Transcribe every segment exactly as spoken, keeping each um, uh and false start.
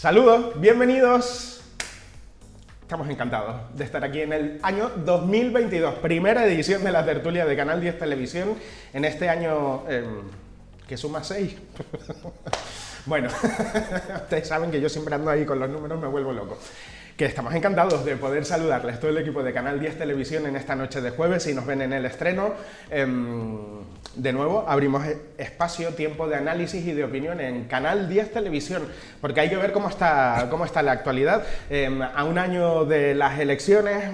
Saludos, bienvenidos. Estamos encantados de estar aquí en el año dos mil veintidós, primera edición de la tertulia de Canal diez Televisión, en este año eh, que suma seis. Bueno, ustedes saben que yo siempre ando ahí con los números, me vuelvo loco. Que estamos encantados de poder saludarles, todo el equipo de Canal diez Televisión en esta noche de jueves, si nos ven en el estreno. Eh, de nuevo, abrimos espacio, tiempo de análisis y de opinión en Canal diez Televisión, porque hay que ver cómo está, cómo está la actualidad. Eh, a un año de las elecciones...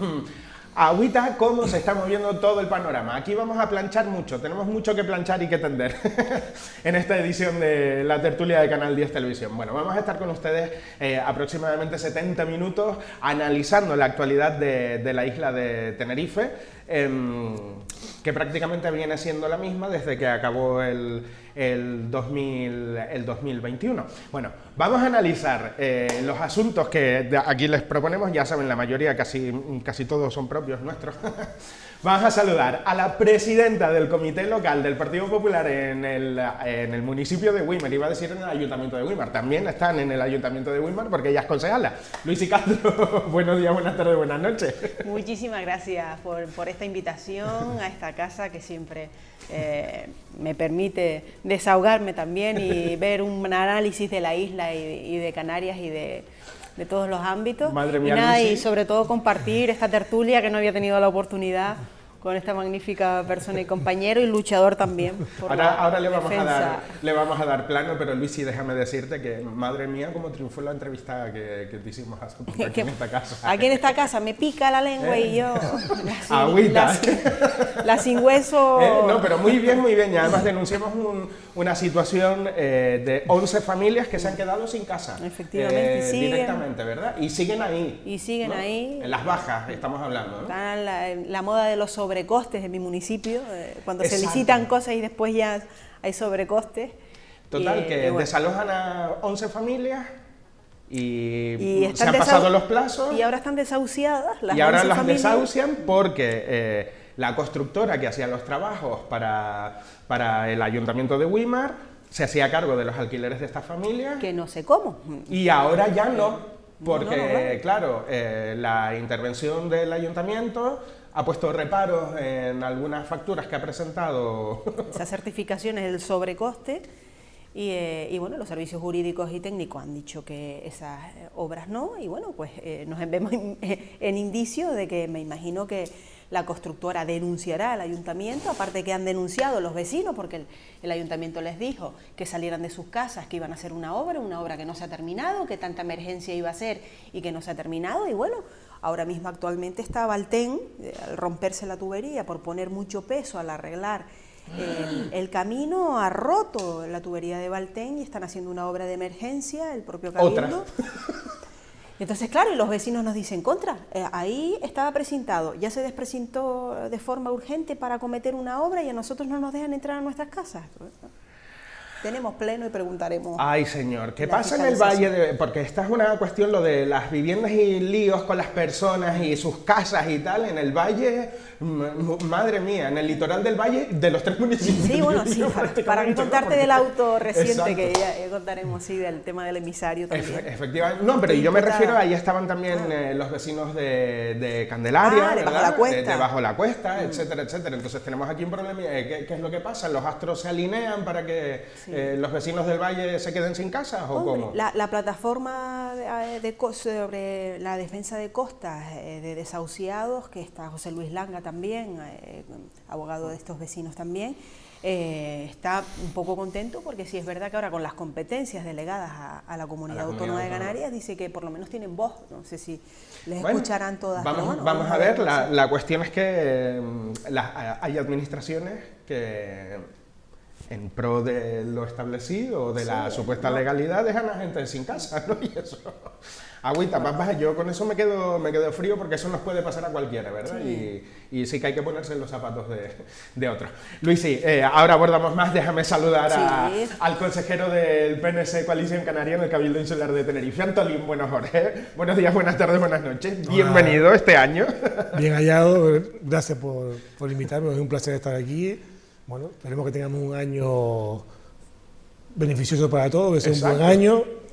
Agüita, cómo se está moviendo todo el panorama. Aquí vamos a planchar mucho, tenemos mucho que planchar y que tender en esta edición de la tertulia de Canal diez Televisión. Bueno, vamos a estar con ustedes eh, aproximadamente setenta minutos analizando la actualidad de, de la isla de Tenerife, eh, que prácticamente viene siendo la misma desde que acabó el, el, dos mil, el dos mil veintiuno. Bueno, vamos a analizar eh, los asuntos que aquí les proponemos, ya saben, la mayoría, casi, casi todos son propios nuestros. Vamos a saludar a la presidenta del comité local del Partido Popular en el, en el municipio de Weimar, iba a decir en el ayuntamiento de Weimar, también están en el ayuntamiento de Weimar porque ella es concejala. Luisi Castro, buenos días, buenas tardes, buenas noches. Muchísimas gracias por, por esta invitación a esta casa que siempre eh, me permite desahogarme también y ver un análisis de la isla y, y de Canarias y de... de todos los ámbitos. Madre mía, y, nada, Luisi. Y sobre todo compartir esta tertulia que no había tenido la oportunidad con esta magnífica persona y compañero y luchador también. Por ahora la ahora le, vamos a defensa. dar, le vamos a dar plano, pero Luisi, déjame decirte que, madre mía, cómo triunfó la entrevista que, que te hicimos hace poco aquí en esta casa. Aquí en esta casa me pica la lengua y yo... La sin, Agüita. La sin, la sin hueso... Eh, no, pero muy bien, muy bien. Y además denunciamos un, una situación eh, de once familias que se han quedado sin casa. Efectivamente, eh, siguen. Directamente, ¿verdad? Y siguen ahí. Y siguen ¿no? ahí. En las bajas estamos hablando, ¿no? Está la, la moda de los sobrecostes en mi municipio, eh, cuando Exacto. se licitan cosas y después ya hay sobrecostes. Total, y, que y bueno. desalojan a once familias y, Y se han pasado los plazos. Y ahora están desahuciadas las Y ahora once las familias. desahucian porque eh, la constructora que hacía los trabajos para, para el ayuntamiento de Weimar se hacía cargo de los alquileres de estas familias. Que no sé cómo. Y ahora ya no, porque, No, no, no, claro, eh, la intervención del ayuntamiento ha puesto reparos en algunas facturas que ha presentado. Esas certificaciones del sobrecoste y, eh, y bueno, los servicios jurídicos y técnicos han dicho que esas eh, obras no, y bueno, pues eh, nos vemos en, en indicio de que me imagino que la constructora denunciará al ayuntamiento, aparte que han denunciado los vecinos, porque el, el ayuntamiento les dijo que salieran de sus casas, que iban a hacer una obra, una obra que no se ha terminado, que tanta emergencia iba a ser y que no se ha terminado, y bueno, ahora mismo actualmente está Valten, eh, al romperse la tubería por poner mucho peso al arreglar el, el camino, ha roto la tubería de Valten y están haciendo una obra de emergencia, el propio cabildo. Otra. Entonces, claro, y los vecinos nos dicen, contra, eh, ahí estaba precintado, ya se desprecintó de forma urgente para acometer una obra y a nosotros no nos dejan entrar a nuestras casas. Tenemos pleno y preguntaremos. Ay, señor, ¿qué pasa en el Valle de...? Porque esta es una cuestión, lo de las viviendas y líos con las personas y sus casas y tal, en el Valle, madre mía, en el litoral del Valle, de los tres municipios. Sí, bueno, sí, para, para que contarte ¿no? del auto reciente, Exacto. que ya, ya contaremos, sí, del tema del emisario también. Efe, efectivamente, no, pero yo me refiero, ahí estaban también ah. eh, los vecinos de, de Candelaria, ah, ¿verdad? Debajo la cuesta. De, debajo la cuesta, mm. etcétera, etcétera. Entonces tenemos aquí un problema, eh, ¿qué, ¿qué es lo que pasa? ¿Los astros se alinean para que sí. eh, los vecinos del Valle se queden sin casas o Hombre, cómo? La, la plataforma de, de, sobre la defensa de costas eh, de desahuciados, que está José Luis Langa también, eh, abogado de estos vecinos también, eh, está un poco contento porque sí es verdad que ahora con las competencias delegadas a, a la Comunidad a la Autónoma de Canarias dice que por lo menos tienen voz, no sé si les bueno, escucharán todas. Vamos, bueno, vamos a ver, la, la cuestión es que eh, la, hay administraciones que en pro de lo establecido o de sí, la supuesta no. legalidad dejan a gente sin casa, ¿no? Y eso, agüita, bueno. más yo con eso me quedo, me quedo frío porque eso nos puede pasar a cualquiera, ¿verdad? Sí. Y, y sí que hay que ponerse en los zapatos de, de otros. Luisi, eh, ahora abordamos más, déjame saludar sí. a, al consejero del P N S Coalición Canaria en el Cabildo Insular de Tenerife, Antolín Bueno Jorge. Buenos días, buenas tardes, buenas noches. Hola. Bienvenido este año. Bien hallado, gracias por, por invitarme, es un placer estar aquí. Bueno, esperemos que tengamos un año beneficioso para todos, que sea un buen año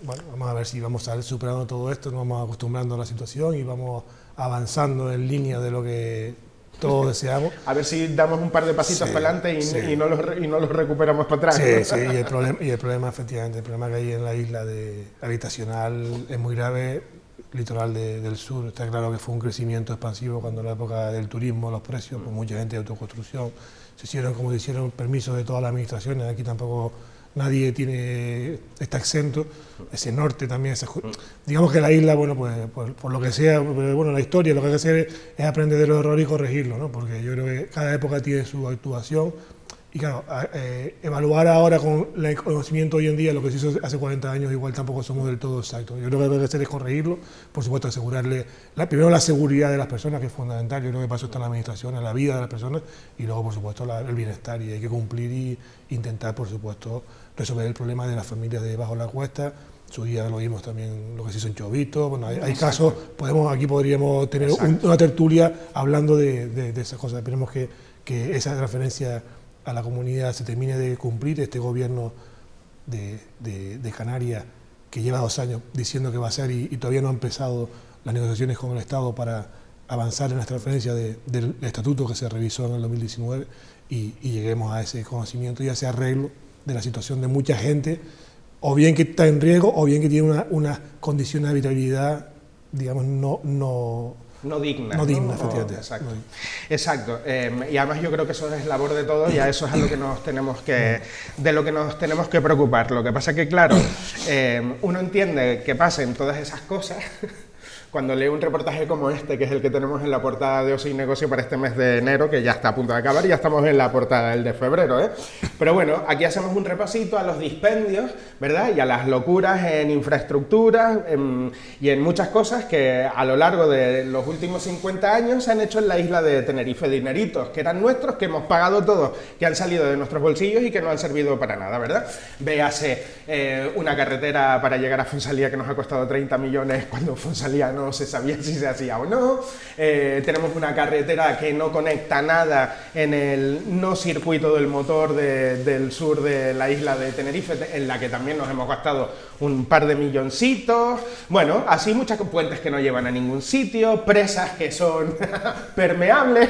bueno, vamos a ver si vamos a ir superando todo esto, nos vamos acostumbrando a la situación y vamos avanzando en línea de lo que todos deseamos. A ver si damos un par de pasitos Sí, para adelante y, sí. y, no los, y no los recuperamos para atrás. Sí, ¿no? sí, y el, problema, y el problema, efectivamente, el problema que hay en la isla de habitacional es muy grave. Litoral de, del sur, está claro que fue un crecimiento expansivo cuando en la época del turismo, los precios, pues mucha gente de autoconstrucción, se hicieron como se hicieron permisos de todas las administraciones, aquí tampoco nadie tiene, está exento, ese norte también, ese, digamos que la isla, bueno, pues por, por lo que sea, bueno, la historia, lo que hay que hacer es aprender de los errores y corregirlos, ¿no? Porque yo creo que cada época tiene su actuación. Y claro, eh, evaluar ahora con el conocimiento hoy en día lo que se hizo hace cuarenta años, igual tampoco somos del todo exactos. Yo creo que lo que hay que hacer es corregirlo, por supuesto asegurarle, la, primero la seguridad de las personas, que es fundamental, yo creo que para eso está la administración, en la vida de las personas, y luego por supuesto la, el bienestar, y hay que cumplir y intentar por supuesto resolver el problema de las familias de bajo la cuesta. Su día lo vimos también lo que se hizo en Chovito, bueno, hay, hay casos, podemos, aquí podríamos tener un, una tertulia hablando de, de, de esas cosas, esperemos que, que esa referencia a la comunidad se termine de cumplir. Este gobierno de, de, de Canarias, que lleva dos años diciendo que va a hacer y, y todavía no ha empezado las negociaciones con el Estado para avanzar en la transferencia de, del estatuto que se revisó en el dos mil diecinueve y, y lleguemos a ese conocimiento y a ese arreglo de la situación de mucha gente, o bien que está en riesgo, o bien que tiene una, una condición de habitabilidad, digamos, no... no No digna. No digna, ¿no? efectivamente. Exacto. No. Exacto. Eh, y además yo creo que eso es labor de todos y a eso es a lo que nos tenemos que, de lo que nos tenemos que preocupar. Lo que pasa que, claro, eh, uno entiende que pasen todas esas cosas cuando lee un reportaje como este, que es el que tenemos en la portada de Ocio y Negocio para este mes de enero, que ya está a punto de acabar y ya estamos en la portada del de febrero, ¿eh? Pero bueno, aquí hacemos un repasito a los dispendios, ¿verdad? Y a las locuras en infraestructuras en, y en muchas cosas que a lo largo de los últimos cincuenta años se han hecho en la isla de Tenerife, dineritos que eran nuestros, que hemos pagado todos, que han salido de nuestros bolsillos y que no han servido para nada, ¿verdad? Véase eh, una carretera para llegar a Fonsalía que nos ha costado treinta millones cuando Fonsalía no no se sabía si se hacía o no, eh, tenemos una carretera que no conecta nada en el no circuito del motor de, del sur de la isla de Tenerife, en la que también nos hemos gastado un par de milloncitos, bueno, así muchas puentes que no llevan a ningún sitio, presas que son permeables,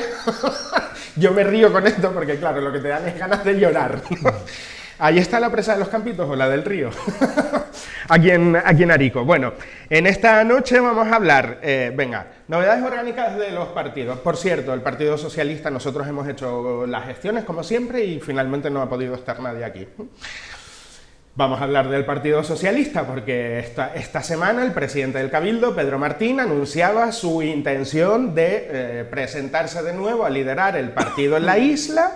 yo me río con esto porque claro, lo que te dan es ganas de llorar, ¿no? Ahí está la presa de los Campitos o la del río, aquí, en, aquí en Arico. Bueno, en esta noche vamos a hablar, eh, venga, novedades orgánicas de los partidos. Por cierto, el Partido Socialista, nosotros hemos hecho las gestiones como siempre y finalmente no ha podido estar nadie aquí. Vamos a hablar del Partido Socialista porque esta, esta semana el presidente del Cabildo, Pedro Martín, anunciaba su intención de eh, presentarse de nuevo a liderar el partido en la isla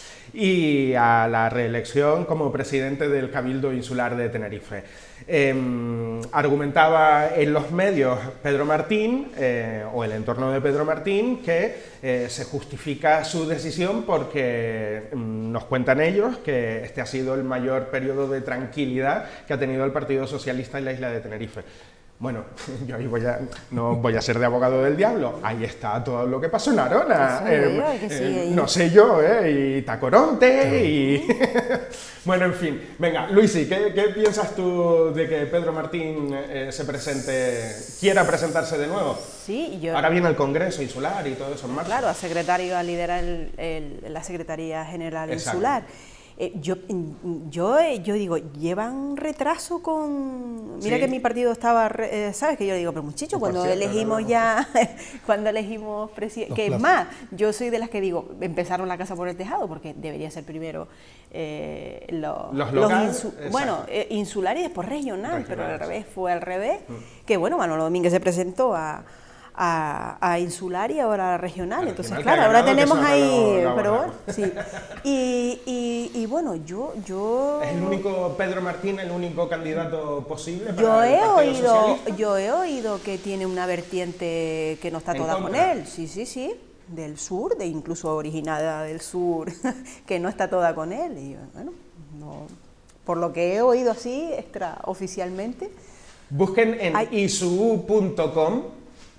y a la reelección como presidente del Cabildo Insular de Tenerife. Eh, argumentaba en los medios Pedro Martín, eh, o el entorno de Pedro Martín, que eh, se justifica su decisión porque mm, nos cuentan ellos que este ha sido el mayor periodo de tranquilidad que ha tenido el Partido Socialista en la isla de Tenerife. Bueno, yo ahí voy a, no voy a ser de abogado del diablo, ahí está todo lo que pasó en Arona, sí, eh, que sí, eh, no sé yo, eh, y Tacoronte, y... bueno, en fin, venga, Luisi, ¿qué, ¿qué piensas tú de que Pedro Martín eh, se presente, quiera presentarse de nuevo? Sí, yo... Ahora viene el Congreso Insular y todo eso en marzo. Claro, a secretario a liderar el, el, la Secretaría General Exacto. Insular. Eh, yo, yo, yo digo, llevan retraso con... Mira sí. que mi partido estaba, eh, ¿sabes? Que yo digo, pero muchacho, cuando cierto, elegimos no, no, ya, cuando elegimos presidente, que es más, yo soy de las que digo, empezaron la casa por el tejado, porque debería ser primero eh, lo, los locales, insu bueno, eh, insular y después regional, regional, pero al revés, fue al revés, mm. que bueno, Manolo Domínguez se presentó a... A, a insular y ahora a regional, a entonces regional, claro, ahora tenemos ahí, lo, lo pero bueno, sí, y, y, y bueno, yo, yo... ¿Es el único Pedro Martín, el único candidato posible para yo el he Partido oído, Socialista? Yo he oído que tiene una vertiente que no está ¿En toda contra? con él, sí, sí, sí, del sur, de incluso originada del sur, que no está toda con él, y bueno, no, por lo que he oído así, extraoficialmente. Busquen en Hay... isuu punto com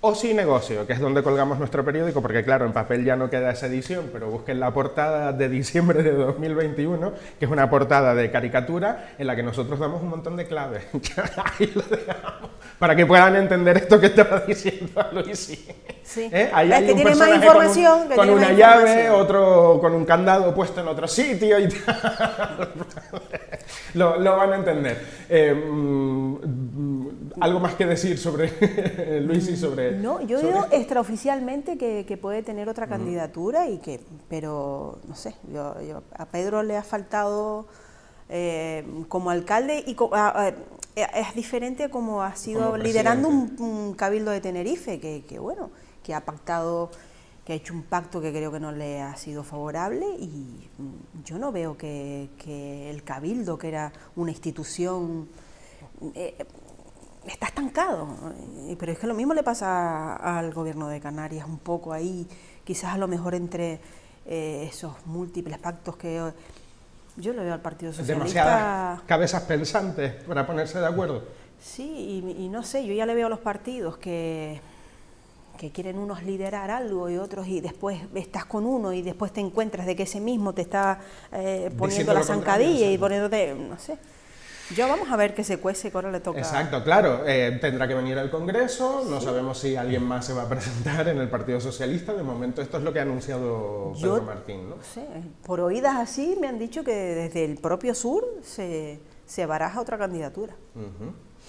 O Sí Negocio, que es donde colgamos nuestro periódico, porque claro, en papel ya no queda esa edición, pero busquen la portada de diciembre de dos mil veintiuno, que es una portada de caricatura en la que nosotros damos un montón de claves. Ahí lo dejamos, para que puedan entender esto que estaba diciendo Luisi. Sí. ¿Eh? Ahí es hay que un tiene más personaje información. con, un, que con tiene una más llave, otro con un candado puesto en otro sitio y tal. lo, lo van a entender. Eh, mm, ¿Algo más que decir sobre Luis y sobre...? No, yo sobre digo esto? extraoficialmente que, que puede tener otra candidatura y que, pero no sé, yo, yo- a Pedro le ha faltado eh, como alcalde y co- a- a- es diferente como ha sido Como liderando un, presidente. un cabildo de Tenerife, que, que bueno, que ha pactado, que ha hecho un pacto que creo que no le ha sido favorable y mm, yo no veo que, que el cabildo, que era una institución... eh, está estancado, eh, pero es que lo mismo le pasa a- al gobierno de Canarias, un poco ahí, quizás a lo mejor entre eh, esos múltiples pactos que eh, yo le veo al Partido Socialista. Demasiadas cabezas pensantes para ponerse de acuerdo. Sí, y, y no sé, yo ya le veo a los partidos que, que quieren unos liderar algo y otros, y después estás con uno y después te encuentras de que ese mismo te está eh, poniendo Diciendo la lo contrario, zancadilla y exacto. poniéndote, no sé. Yo vamos a ver qué se cuece, que ahora le toca. Exacto, claro. Eh, tendrá que venir al Congreso. No sabemos si alguien más se va a presentar en el Partido Socialista. De momento esto es lo que ha anunciado Pedro Yo- Martín, ¿no? No sé, por oídas así me han dicho que desde el propio sur se, se baraja otra candidatura. Ujú.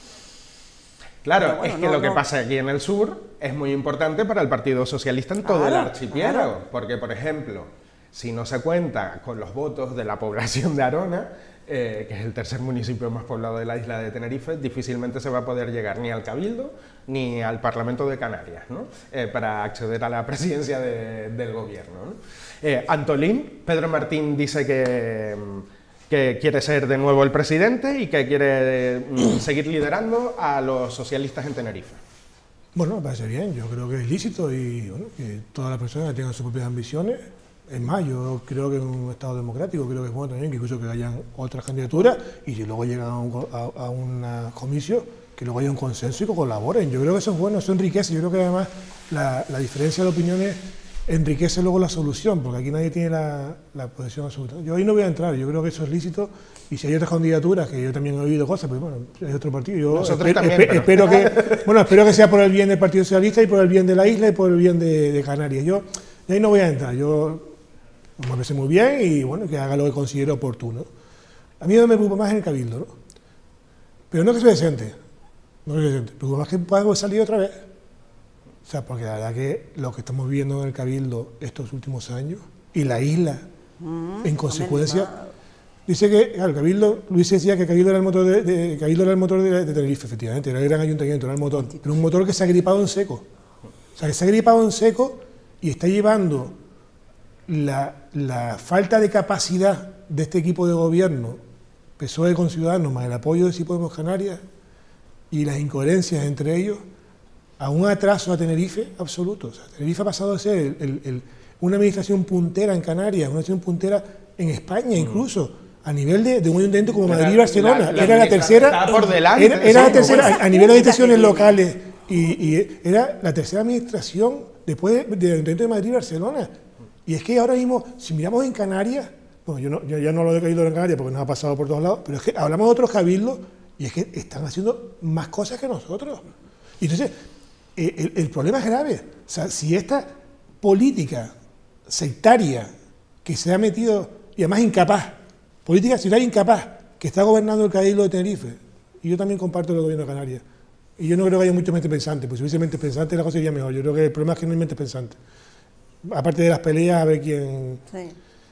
Claro, Pero bueno, es que no, lo que no. pasa aquí en el sur es muy importante para el Partido Socialista en todo el Claro, archipiélago. claro. Porque, por ejemplo, si no se cuenta con los votos de la población de Arona, eh, que es el tercer municipio más poblado de la isla de Tenerife, difícilmente se va a poder llegar ni al Cabildo ni al Parlamento de Canarias, ¿no? Eh, para acceder a la presidencia de- del gobierno, ¿no? Eh, Antolín, Pedro Martín dice que, que quiere ser de nuevo el presidente y que quiere mm, seguir liderando a los socialistas en Tenerife. Bueno, me parece bien, yo creo que es lícito y bueno, que todas las personas tengan sus propias ambiciones. Es más, yo creo que en un Estado democrático creo que es bueno también que incluso que hayan otras candidaturas y si luego llegan a un, co- a, a una comisión, que luego haya un consenso y que colaboren. Yo creo que eso es bueno, eso enriquece. Yo creo que además la, la diferencia de opiniones enriquece luego la solución, porque aquí nadie tiene la, la posición absoluta. Yo ahí no voy a entrar, yo creo que eso es lícito y si hay otras candidaturas, que yo también he oído cosas, pues bueno, es otro partido. Yo Nosotros espe- también, espe- pero- espero que, bueno, espero que sea por el bien del Partido Socialista y por el bien de la isla y por el bien de, de Canarias. Yo y ahí no voy a entrar, yo me parece muy bien y bueno, que haga lo que considere oportuno. A mí no me preocupa más en el Cabildo, ¿no? Pero no que se decente, no que se decente, me preocupa más que pueda salir otra vez. O sea, porque la verdad que lo que estamos viviendo en el Cabildo estos últimos años y la isla, en consecuencia, dice que, claro, el Cabildo, Luis decía que el Cabildo era el motor de, de- Cabildo era el motor de, de Tenerife, efectivamente, era el gran ayuntamiento, era el motor, pero un motor que se ha gripado en seco. O sea, que se ha gripado en seco y está llevando la, la falta de capacidad de este equipo de gobierno, P S O E con Ciudadanos, más el apoyo de Sí Podemos Canarias y las incoherencias entre ellos, a un atraso a Tenerife absoluto. O sea, Tenerife ha pasado a ser el- el- el- una administración puntera en Canarias, una administración puntera en España incluso, a nivel de, de un ayuntamiento como Madrid y Barcelona. La- la era la administra- tercera, estaba por delante, era, era sí, la tercera, ¿no? a, a nivel de administraciones Fíjate. locales, y, y era la tercera administración después de- del ayuntamiento de Madrid y Barcelona. Y es que ahora mismo, si miramos en Canarias, bueno, yo, no, yo ya no lo he caído en Canarias porque nos ha pasado por todos lados, pero es que hablamos de otros cabildos y es que están haciendo más cosas que nosotros. Y entonces, eh, el, el problema es grave. O sea, si esta política sectaria que se ha metido, y además incapaz, política sectaria incapaz, que está gobernando el Cabildo de Tenerife, y yo también comparto el gobierno de Canarias, y yo no creo que haya mucha mente pensante, pues si hubiese mente pensante la cosa sería mejor. Yo creo que el problema es que no hay mente pensante. Aparte de las peleas, a ver quién... Sí.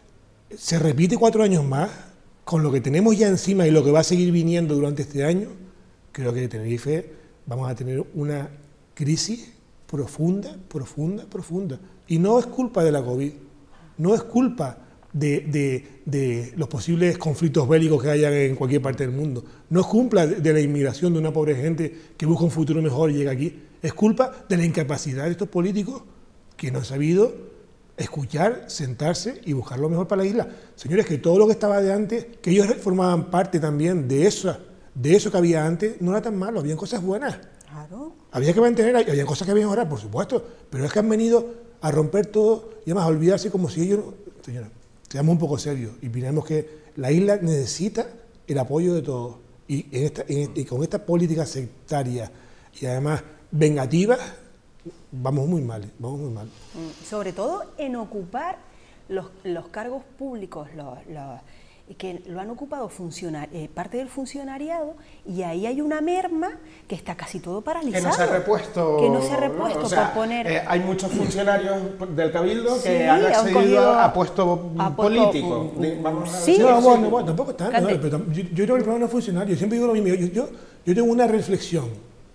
Se repite cuatro años más, con lo que tenemos ya encima y lo que va a seguir viniendo durante este año, creo que en Tenerife vamos a tener una crisis profunda, profunda, profunda. Y no es culpa de la COVID, no es culpa de, de- de los posibles conflictos bélicos que haya en cualquier parte del mundo, no es culpa de, de la inmigración de una pobre gente que busca un futuro mejor y llega aquí, es culpa de la incapacidad de estos políticos que no han sabido escuchar, sentarse y buscar lo mejor para la isla. Señores, que todo lo que estaba de antes, que ellos formaban parte también de eso, de eso que había antes, no era tan malo, habían cosas buenas. Claro. Había que mantener, había cosas que mejorar, por supuesto, pero es que han venido a romper todo y además a olvidarse como si ellos... Señora, seamos un poco serios y miremos que la isla necesita el apoyo de todos. Y, en esta, en, y con esta política sectaria y además vengativa, vamos muy mal, vamos muy mal. Sobre todo en ocupar los, los cargos públicos, los, los, que lo han ocupado funcionar, eh, parte del funcionariado, y ahí hay una merma que está casi todo paralizado. Que no se ha repuesto. Que no se ha repuesto, ¿no? O sea, por poner... Eh, hay muchos funcionarios del Cabildo Sí, que han accedido han a puestos a puesto, políticos. mm, Vamos a sí, decir. No, sí. bueno, bueno, tampoco está. No, Cante. pero yo, yo creo que el problema no es funcionario. Yo siempre digo lo mismo. Yo, yo, yo tengo una reflexión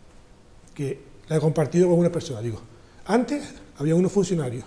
que la he compartido con una persona. Digo, antes había unos funcionarios.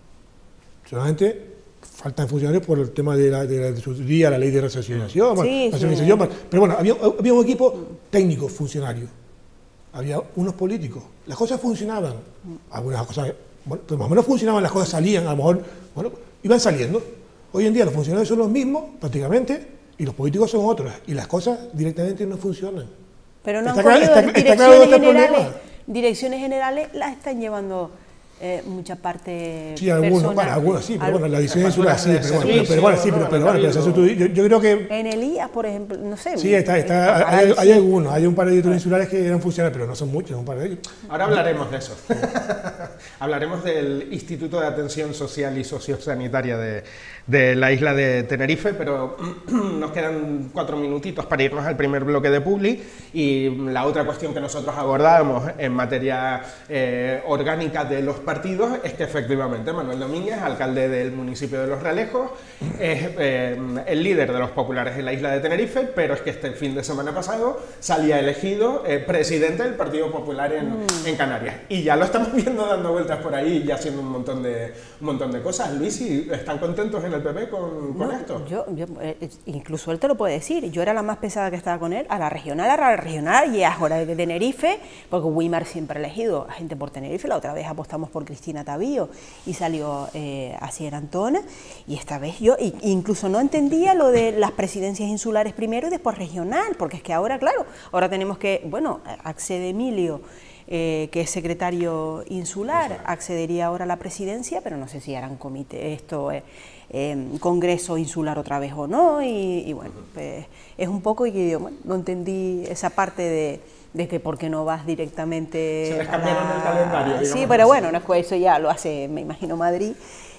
Solamente faltan funcionarios por el tema de la, de la, de su día, la ley de racionalización, Sí, bueno, sí. racionalización, pero bueno, había, había un equipo técnico, funcionario. Había unos políticos. Las cosas funcionaban. Algunas cosas, bueno, pues más o menos funcionaban, las cosas salían, a lo mejor, bueno, iban saliendo. Hoy en día los funcionarios son los mismos, prácticamente, y los políticos son otros. Y las cosas directamente no funcionan. Pero no han Está claro- cogido está- está direcciones claro este generales. problema. Direcciones generales las están llevando eh, mucha parte Sí, algunos, personal. bueno, algunos sí, pero Al- bueno, la edición insular sí, de pero bueno, pero, servicio, pero bueno, sí, ¿no? pero, pero bueno, pero eso tú- yo, yo creo que En Elías, por ejemplo, no sé. sí, está, está, hay, hay algunos, hay un par de editores insulares que eran funcionarios, pero no son muchos, un par de ellos. Ahora hablaremos de eso. Hablaremos del Instituto de Atención Social y Sociosanitaria de, de la isla de Tenerife, pero nos quedan cuatro minutitos para irnos al primer bloque de Publi, y la otra cuestión que nosotros abordábamos en materia eh, orgánica de los partidos es que efectivamente Manuel Domínguez, alcalde del municipio de Los Realejos, es eh, el líder de los populares en la isla de Tenerife, pero es que este fin de semana pasado salía elegido eh, presidente del Partido Popular en, mm. en Canarias. Y ya lo estamos viendo dando vueltas por ahí y haciendo un montón de, un montón de cosas. Luis, ¿y ¿están contentos en el P P con, con No, esto? Yo, yo, eh, incluso él te lo puede decir. Yo era la más pesada que estaba con él, a la regional, a la regional y ahora de Tenerife, porque Weimar siempre ha elegido a gente por Tenerife. La otra vez apostamos por Cristina Tavío y salió eh, Asier Antona, y esta vez yo y, incluso no entendía lo de las presidencias insulares primero y después regional, porque es que ahora, claro, ahora tenemos que, bueno, accede Emilio, Eh, que es secretario insular, accedería ahora a la presidencia, pero no sé si harán comité, esto, eh, eh, congreso insular otra vez o no, y, y bueno, pues, es un poco, y yo, bueno, no entendí esa parte de, de que por qué no vas directamente. Se les a cambiaron el calendario, digamos Sí, pero así. bueno, no es que eso ya lo hace, me imagino, Madrid.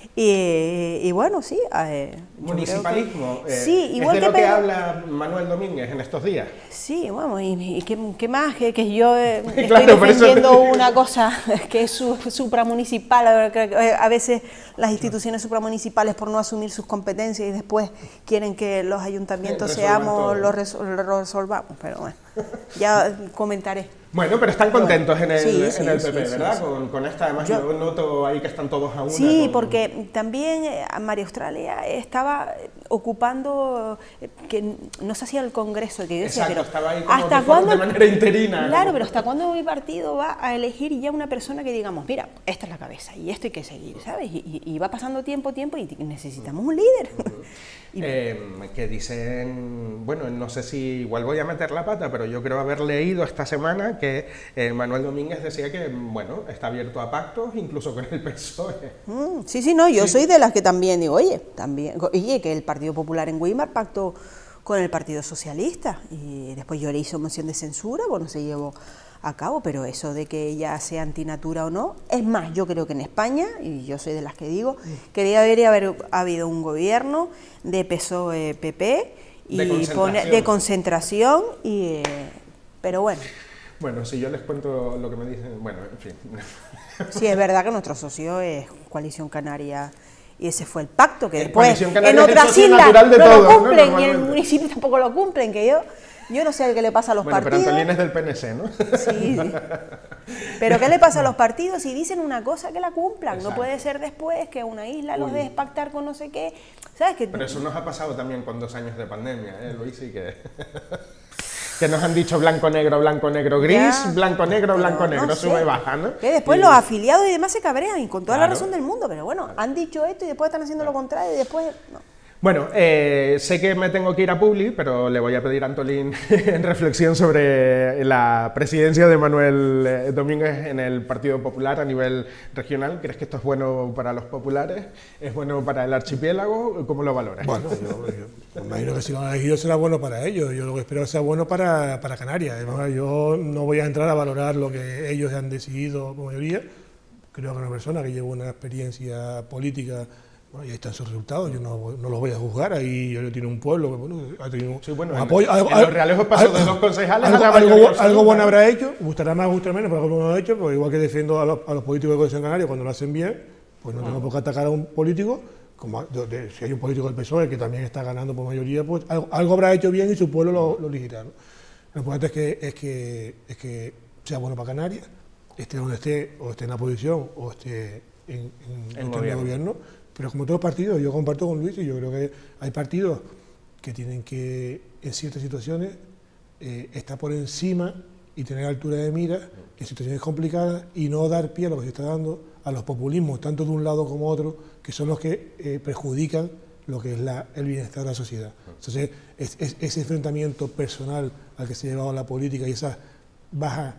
Y, y bueno, sí. Eh, yo Municipalismo, creo que, eh, sí, igual es de que lo que Pedro- habla Manuel Domínguez en estos días. Sí, vamos, y, y ¿qué, qué más? Que, que yo eh, estoy Claro, por eso- defendiendo una cosa que es su, supramunicipal. A ver, que, eh, a veces las instituciones supramunicipales, por no asumir sus competencias, y después quieren que los ayuntamientos Sí, resuelvan seamos, todo. lo, resol- lo resolvamos, pero bueno, ya comentaré. Bueno, pero están contentos en el, Sí, en sí, el sí, P P, sí, ¿verdad? sí. Con, con esta, además Yo- yo noto ahí que están todos a una. Sí, con- porque también eh, María Australia estaba eh, ocupando, eh, que no se hacía el congreso, que yo decía, Exacto, pero estaba ahí como ¿hasta que fuera cuándo? de manera interina, Claro, como- pero ¿hasta cuándo mi partido va a elegir ya una persona que digamos, mira, esta es la cabeza y esto hay que seguir, ¿sabes? Y, y- y va pasando tiempo, tiempo y necesitamos un líder. Y- Eh, que dicen, bueno, no sé si igual voy a meter la pata, pero yo creo haber leído esta semana que eh, Manuel Domínguez decía que, bueno, está abierto a pactos, incluso con el P S O E. Mm, sí, sí, no, yo Sí. soy de las que también digo, oye, también, oye, que el Partido Popular en Weimar pactó con el Partido Socialista y después yo le hice moción de censura, bueno, se llevó a cabo, pero eso de que ella sea antinatura o no, es más, yo creo que en España, y yo soy de las que digo, que debería haber habido un gobierno de P S O E P P y De pone- concentración. de concentración, y, eh, pero bueno, Bueno, si yo les cuento lo que me dicen, bueno, en fin. sí es verdad que nuestro socio es Coalición Canaria. Y ese fue el pacto que Eh, después Coalición Canaria en es el otras socio islas natural de no todos, lo ¿no? cumplen y en el Normalmente. municipio tampoco lo cumplen, que yo yo no sé qué le pasa a los Bueno, pero partidos. Antolín es del P N C, ¿no? Sí, sí. Pero ¿qué le pasa a los partidos? Si dicen una cosa, que la cumplan. Exacto. No puede ser después que una isla los Uy. deje pactar con no sé qué. ¿Sabes qué? Pero eso nos ha pasado también con dos años de pandemia, ¿eh, Luis? Y que, que nos han dicho blanco, negro, blanco, negro, gris, Ya. blanco, negro, Pero blanco, no negro, sé. sube, baja, ¿no? Que después Y- los afiliados y demás se cabrean y con toda la Claro. razón del mundo. Pero bueno, han dicho esto y después están haciendo lo contrario y después... No. Bueno, eh, sé que me tengo que ir a Publi, pero le voy a pedir a Antolín en reflexión sobre la presidencia de Manuel Domínguez en el Partido Popular a nivel regional. ¿Crees que esto es bueno para los populares? ¿Es bueno para el archipiélago? ¿Cómo lo valoras? Bueno, yo, yo me imagino que si lo han elegido será bueno para ellos. Yo lo que espero es que sea bueno para, para Canarias. Además, yo no voy a entrar a valorar lo que ellos han decidido por mayoría. Creo que una persona que lleva una experiencia política, bueno, y ahí están sus resultados, yo no, no los voy a juzgar, ahí yo tiene un pueblo que bueno, ha tenido sí, bueno, un en, apoyo. En al, los Realejos pasó de dos concejales algo, a la algo, algo, algo bueno habrá hecho, gustará más, gustará menos, pero algo bueno ha hecho, pues igual que defiendo a los, a los políticos de Coalición Canaria cuando lo hacen bien, pues no tengo por qué atacar a un político, como de, de, si hay un político del P S O E que también está ganando por mayoría, pues algo, algo habrá hecho bien y su pueblo lo, lo elegirá, ¿no? Lo importante es que, es, que, es que sea bueno para Canarias, esté donde esté, o esté en la oposición, o esté en, en, en gobierno. el gobierno, pero como todos los partidos, yo comparto con Luis y yo creo que hay partidos que tienen que, en ciertas situaciones, eh, estar por encima y tener altura de mira en situaciones complicadas y no dar pie a lo que se está dando a los populismos, tanto de un lado como otro, que son los que eh, perjudican lo que es la, el bienestar de la sociedad. Entonces, es, es, ese enfrentamiento personal al que se ha llevado la política y esa baja,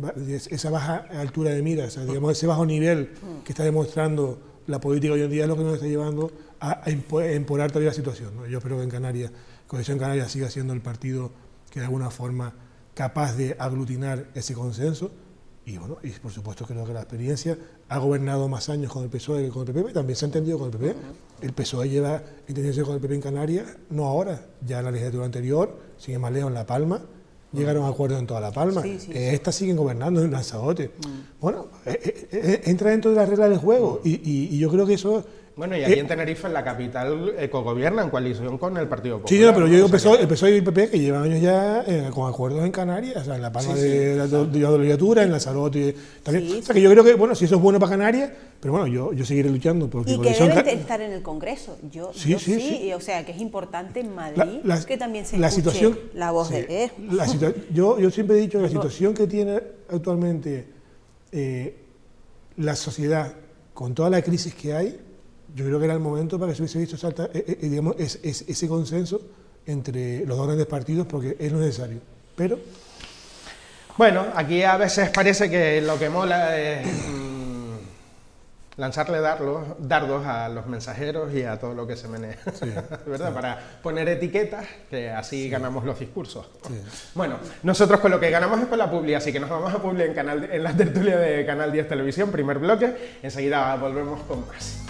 esa baja altura de mira, o sea, digamos, ese bajo nivel que está demostrando la política hoy en día es lo que nos está llevando a, a empeorar todavía la situación, ¿no? Yo espero que en Canarias, Coalición Canaria siga siendo el partido que de alguna forma capaz de aglutinar ese consenso y bueno, y por supuesto creo que la experiencia ha gobernado más años con el P S O E que con el P P, también se ha entendido con el P P. El P S O E lleva entendiéndose con el P P en Canarias, no ahora, ya en la legislatura anterior, sin ir más lejos en La Palma, llegaron a acuerdos en toda La Palma. Sí, sí, sí. Eh, estas siguen gobernando en Lanzarote. Mm. Bueno, eh, eh, entra dentro de las reglas del juego mm. y, y, y yo creo que eso... Bueno, y aquí eh, en Tenerife, en la capital, eh, cogobierna en coalición con el Partido Popular. Sí, no, pero yo digo el P S O E, el P S O E y el P P que llevan años ya eh, con acuerdos en Canarias, o sea, en La Palma sí, de, sí, la, de, de la legislatura, en Lanzarote también. Sí, o sea, que yo creo que, bueno, si eso es bueno para Canarias, pero bueno, yo, yo seguiré luchando. Porque y que deben de estar en el Congreso. Yo sí, yo sí, sí, sí. O sea, que es importante en Madrid la, la, que también se la escuche situación, la voz sí, de... Eh. La yo, yo siempre he dicho que la situación que tiene actualmente eh, la sociedad, con toda la crisis que hay, yo creo que era el momento para que se hubiese visto salta, eh, eh, digamos, es, es, ese consenso entre los dos grandes partidos, porque es necesario. Pero... Bueno, aquí a veces parece que lo que mola es mmm, lanzarle dardos, dardos a los mensajeros y a todo lo que se menea, sí, ¿verdad? Sí. Para poner etiquetas, que así sí. ganamos los discursos. Sí. Bueno, nosotros con lo que ganamos es con la publi, así que nos vamos a publi en, canal, en la tertulia de Canal diez Televisión, primer bloque, enseguida volvemos con más.